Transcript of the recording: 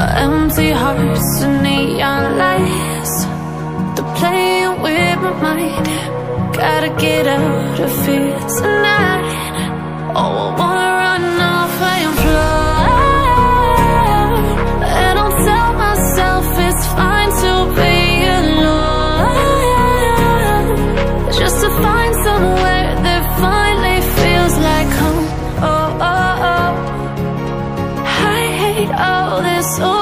empty hearts and neon lights, they're playing with my mind. Gotta get out of here tonight. Oh, I wanna run off and fly, and I'll tell myself it's fine to be alone, just to find somewhere that finally feels like home. Oh, oh, oh, I hate all this.